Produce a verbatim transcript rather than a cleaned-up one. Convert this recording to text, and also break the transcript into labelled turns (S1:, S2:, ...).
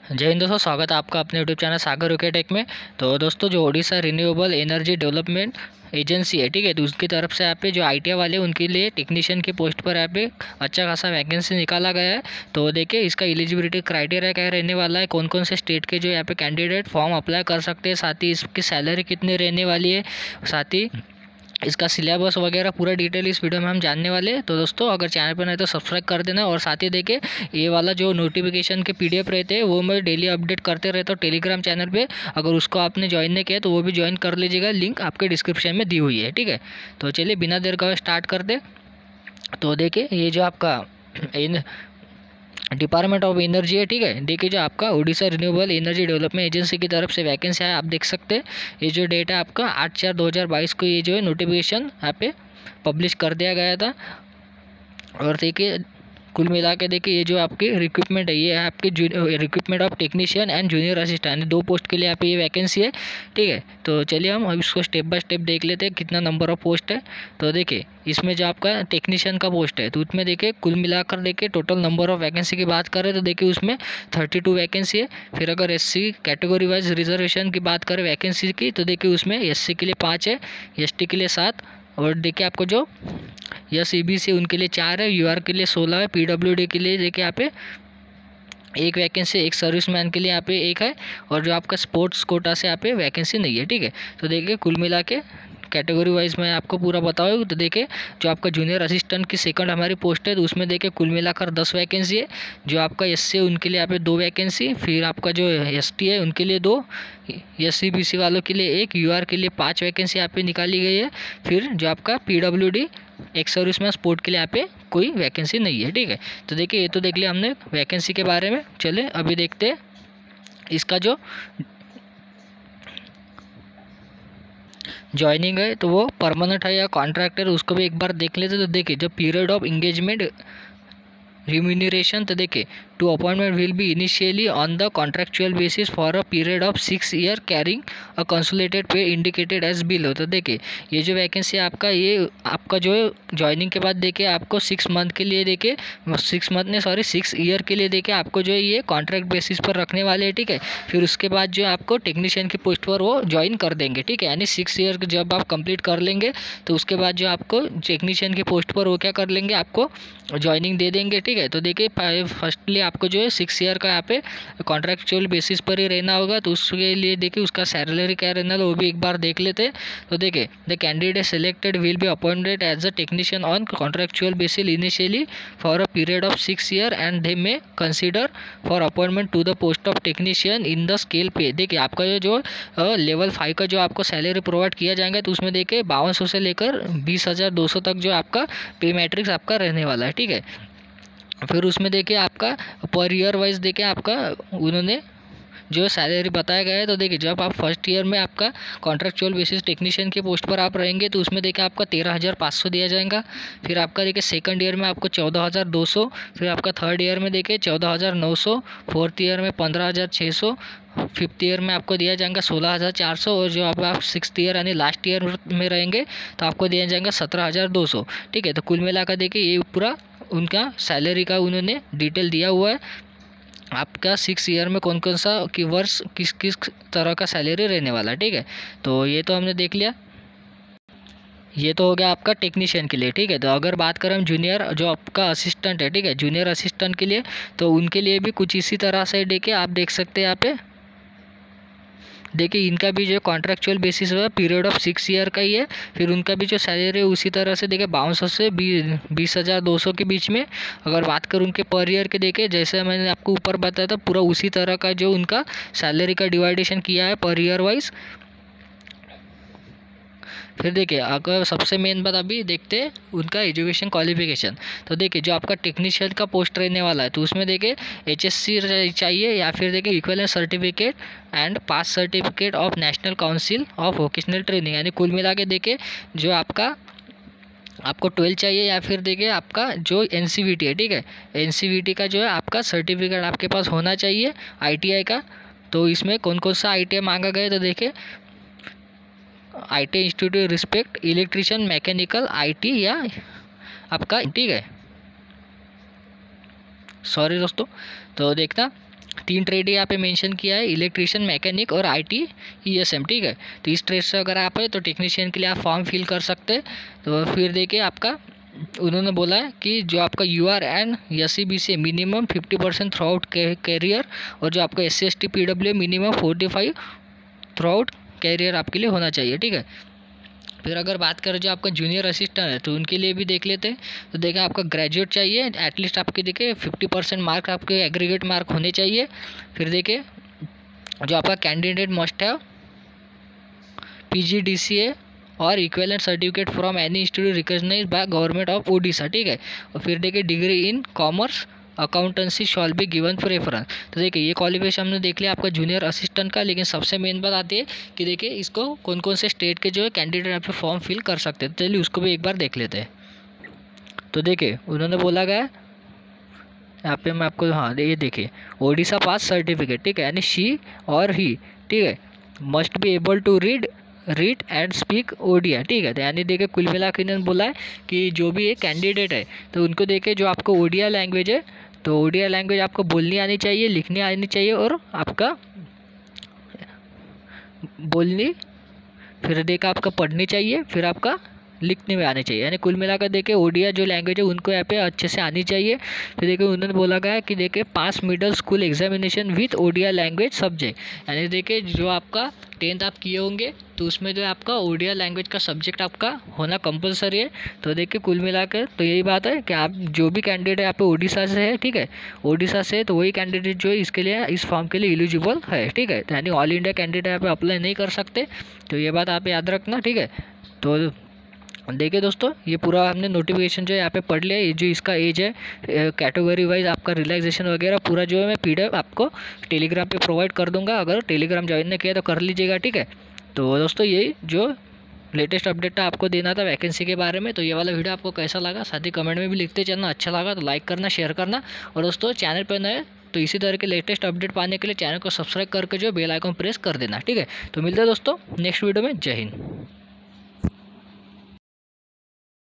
S1: जय हिंद दोस्तों, स्वागत है आपका अपने YouTube channel Sagar UK tech में। तो दोस्तों, जो Odisha renewable energy development agency है, ठीक है, तो उसकी तरफ से यहाँ पे जो आईटीआई वाले उनके लिए टेक्नीशियन की पोस्ट पर यहाँ पे अच्छा खासा वैकेंसी निकाला गया है। तो देखिए इसका एलिजिबिलिटी क्राइटेरिया क्या रहने वाला है, कौन कौन से स्टेट के जो यहाँ पे कैंडिडेट फॉर्म अप्लाई कर सकते हैं, साथ ही इसकी सैलरी कितनी रहने वाली है, साथ ही इसका सिलेबस वगैरह पूरा डिटेल इस वीडियो में हम जानने वाले हैं। तो दोस्तों, अगर चैनल पर नहीं तो सब्सक्राइब कर देना, और साथ ही देखिए ये वाला जो नोटिफिकेशन के पीडीएफ रहते हैं वो मैं डेली अपडेट करते रहता हूँ टेलीग्राम चैनल पे। अगर उसको आपने ज्वाइन नहीं किया तो वो भी ज्वाइन कर लीजिएगा, लिंक आपके डिस्क्रिप्शन में दी हुई है, ठीक है। तो चलिए बिना देर का स्टार्ट कर दे। तो देखिए ये जो आपका इन डिपार्टमेंट ऑफ एनर्जी है, ठीक है, देखिए जो आपका Odisha renewable energy development agency की तरफ से वैकेंसी है, आप देख सकते हैं। ये जो डेट है आपका आठ चार दो हज़ार बाईस को ये जो है नोटिफिकेशन यहाँ पे पब्लिश कर दिया गया था। और देखिए कुल मिला के देखिए ये जो आपकी रिक्रूटमेंट है, ये है आपकी recruitment of technician and junior assistant, दो पोस्ट के लिए यहाँ पे ये वैकेंसी है, ठीक है। तो चलिए हम अब इसको स्टेप बाय स्टेप देख लेते हैं कितना नंबर ऑफ पोस्ट है। तो देखिए इसमें जो आपका टेक्नीशियन का पोस्ट है, तो उसमें देखिए कुल मिलाकर देखिए टोटल नंबर ऑफ वैकेंसी की बात करें तो देखिए उसमें थर्टी टू वैकेंसी है। फिर अगर S C category wise reservation की बात करें वैकेंसी की, तो देखिए उसमें एस सी के लिए पाँच है, एस टी के लिए सात, और देखिए आपको जो या सी बी सी उनके लिए चार है, यू आर के लिए सोलह है, पी डब्ल्यू डी के लिए देखिए यहाँ पे एक वैकेंसी, एक सर्विसमैन के लिए यहाँ पे एक है, और जो आपका स्पोर्ट्स कोटा से यहाँ पे वैकेंसी नहीं है, ठीक है। तो देखिए कुल मिला के कैटेगरी वाइज मैं आपको पूरा बताऊँ तो देखिए जो आपका जूनियर असिस्टेंट की सेकंड हमारी पोस्ट है, तो उसमें देखिए कुल मिलाकर दस वैकेंसी है। जो आपका एस सी है उनके लिए यहाँ पे दो वैकेंसी, फिर आपका जो एस टी है उनके लिए दो, एस सी बी सी वालों के लिए एक, यू आर के लिए पाँच वैकेंसी यहाँ पे निकाली गई है। फिर जो आपका पी डब्ल्यू डी एक सर्विस में स्पोर्ट के लिए यहाँ पे कोई वैकेंसी नहीं है, ठीक है। तो देखिए ये तो देख लिया हमने वैकेंसी के बारे में। चले अभी देखते हैं इसका जो ज्वाइनिंग है तो वो परमानेंट है या कॉन्ट्रैक्ट है, उसको भी एक बार देख लेते। तो देखिए जो पीरियड ऑफ इंगेजमेंट रिम्यूनरेशन, तो देखिए to appointment will be initially on the contractual basis for a period of six year carrying a consolidated pay indicated as below. तो देखिए ये जो वैकेंसी आपका ये आपका जो ज्वाइनिंग के बाद देखिए आपको सिक्स मंथ के लिए देखिए सिक्स मंथ ने सॉरी सिक्स ईयर के लिए देखिए आपको जो है ये कॉन्ट्रैक्ट बेसिस पर रखने वाले हैं, ठीक है। फिर उसके बाद जो आपको टेक्नीशियन की पोस्ट पर वो ज्वाइन कर देंगे, ठीक है। यानी सिक्स ईयर जब आप कंप्लीट कर लेंगे तो उसके बाद जो आपको टेक्नीशियन की पोस्ट पर वो क्या कर लेंगे, आपको ज्वाइनिंग दे देंगे, ठीक है। तो देखिए फर्स्टली आपको जो है सिक्स ईयर का यहाँ पे कॉन्ट्रैक्चुअल बेसिस पर ही रहना होगा, तो उसके लिए देखिए उसका सैलरी क्या रहना है वो भी एक बार देख लेते हैं। तो देखिए the candidate selected will be appointed as a technician on contractual basis initially for a period of six year and they may consider for appointment to the post of technician in the scale pay. देखिए आपका ये जो level five का जो आपको salary provide किया जाएगा, तो उसमें देखिए बावन सौ से लेकर बीस हज़ार दो सौ तक जो आपका पे मैट्रिक्स आपका रहने वाला है, ठीक है। फिर उसमें देखिए आपका पर ईयर वाइज देखिए आपका उन्होंने जो सैलरी बताया गया है। तो देखिए जब आप फर्स्ट ईयर में आपका कॉन्ट्रैक्चुअल बेसिस टेक्नीशियन की पोस्ट पर आप रहेंगे तो उसमें देखिए आपका तेरह हज़ार पाँच सौ दिया जाएगा। फिर आपका देखिए सेकंड ईयर में आपको चौदह हज़ार दो सौ, फिर आपका थर्ड ईयर में देखिए चौदह हज़ार नौ सौ, फोर्थ ईयर में पंद्रह हज़ार छः सौ, फिफ्थ ईयर में आपको दिया जाएगा सोलह हज़ार चार सौ, और जो आप आप सिक्स ईयर यानी लास्ट ईयर में रहेंगे तो आपको दिया जाएगा सत्रह हज़ार दो सौ, ठीक है। तो कुल मिलाकर देखिए ये पूरा उनका सैलरी का उन्होंने डिटेल दिया हुआ है, आपका सिक्स ईयर में कौन कौन सा कि वर्ष किस किस तरह का सैलरी रहने वाला है, ठीक है। तो ये तो हमने देख लिया, ये तो हो गया आपका टेक्नीशियन के लिए, ठीक है। तो अगर बात करें हम जूनियर जो आपका असिस्टेंट है, ठीक है, जूनियर असिस्टेंट के लिए, तो उनके लिए भी कुछ इसी तरह से देखिए आप देख सकते हैं यहाँ पे देखिए इनका भी जो कॉन्ट्रैक्चुअल बेसिस है पीरियड ऑफ सिक्स ईयर का ही है। फिर उनका भी जो सैलरी है उसी तरह से देखिए बावन सौ से बीस हज़ार दो सौ के बीच में। अगर बात करूँ उनके पर ईयर के देखिए जैसे मैंने आपको ऊपर बताया था पूरा उसी तरह का जो उनका सैलरी का डिवाइडेशन किया है पर ईयर वाइज। फिर देखिए अगर सबसे मेन बात अभी देखते हैं उनका एजुकेशन क्वालिफिकेशन। तो देखिए जो आपका टेक्नीशियन का पोस्ट रहने वाला है तो उसमें देखिए एचएससी चाहिए या फिर देखिए equivalent certificate and pass certificate of national council of vocational training. यानी कुल मिला के देखिए जो आपका आपको ट्वेल्थ चाहिए या फिर देखिए आपका जो एन सी वी टी है, ठीक है, एन सी वी टी का जो है आपका सर्टिफिकेट आपके पास होना चाहिए आई टी आई का। तो इसमें कौन कौन सा आई टी आई मांगा गया, तो देखिए I T institute respect electrician mechanical I T या आपका, ठीक है, सॉरी दोस्तों। तो देखना तीन ट्रेड यहाँ पे मेंशन किया है, इलेक्ट्रिशियन, मैकेनिक और आईटी ईएसएम, ठीक है। तो इस ट्रेड से अगर आप है तो टेक्नीशियन के लिए आप फॉर्म फिल कर सकते हैं। तो फिर देखिए आपका उन्होंने बोला है कि जो आपका U R N S C B C minimum fifty percent throughout career, और जो आपका S C S T P W minimum forty five throughout career आपके लिए होना चाहिए, ठीक है। फिर अगर बात करें जो आपका जूनियर असिस्टेंट है तो उनके लिए भी देख लेते हैं। तो देखें आपका ग्रेजुएट चाहिए, एटलीस्ट आपके देखें फिफ्टी परसेंट मार्क आपके एग्रीगेट मार्क होने चाहिए। फिर देखिए जो आपका कैंडिडेट मस्ट है P G D C A और equivalent certificate from any institute recognise by government of Odisha, ठीक है। और फिर देखिए degree in commerce accountancy shall be given for reference. तो देखिए ये क्वालिफिकेशन हमने देख लिया आपका जूनियर असिस्टेंट का, लेकिन सबसे मेन बात आती है कि देखिए इसको कौन कौन से स्टेट के जो है कैंडिडेट यहाँ पे फॉर्म फिल कर सकते हैं। चलिए उसको भी एक बार देख लेते हैं। तो देखिए उन्होंने बोला गया यहाँ पे मैं आपको, हाँ ये देखिए ओडिशा पास सर्टिफिकेट, ठीक है, यानी शी और ही, ठीक है, must be able to read read and speak Odia, ठीक है। तो यानी देखिए कुल मिला के इन्होंने बोला है कि जो भी एक कैंडिडेट है तो उनको देखे जो आपको ओडिया लैंग्वेज है तो ओडिया लैंग्वेज आपको बोलनी आनी चाहिए, लिखनी आनी चाहिए और आपका बोलनी, फिर देखा आपका पढ़नी चाहिए, फिर आपका लिखने में आने चाहिए। यानी कुल मिलाकर देखिए ओडिया जो लैंग्वेज है उनको यहाँ पे अच्छे से आनी चाहिए। फिर देखिए उन्होंने बोला गया है कि देखिए pass middle school examination with Odia language subject, यानी देखिए जो आपका टेंथ आप किए होंगे तो उसमें जो है आपका ओडिया लैंग्वेज का सब्जेक्ट आपका होना कंपलसरी है। तो देखिए कुल मिलाकर तो यही बात है कि आप जो भी कैंडिडेट यहाँ पे ओडिशा से है, ठीक है, ओडिशा से तो वही कैंडिडेट जो है इसके लिए इस फॉर्म के लिए एलिजिबल है, ठीक है। यानी ऑल इंडिया कैंडिडेट यहाँ पे अप्लाई नहीं कर सकते, तो ये बात आप याद रखना, ठीक है। तो देखिए दोस्तों ये पूरा हमने नोटिफिकेशन जो है यहाँ पे पढ़ लिया। ये जो इसका एज है कैटेगरी वाइज आपका रिलैक्सेशन वगैरह पूरा जो है मैं पीडीएफ आपको टेलीग्राम पे प्रोवाइड कर दूंगा, अगर टेलीग्राम ज्वाइन नहीं किया तो कर लीजिएगा, ठीक है। तो दोस्तों ये जो लेटेस्ट अपडेट आपको देना था वैकेंसी के बारे में। तो ये वाला वीडियो आपको कैसा लगा साथ ही कमेंट में भी लिखते चलना, अच्छा लगा तो लाइक करना, शेयर करना, और दोस्तों चैनल पर नए तो इसी तरह के लेटेस्ट अपडेट पाने के लिए चैनल को सब्सक्राइब करके जो बेल आइकन प्रेस कर देना, ठीक है। तो मिलते हैं दोस्तों नेक्स्ट वीडियो में। जय हिंद।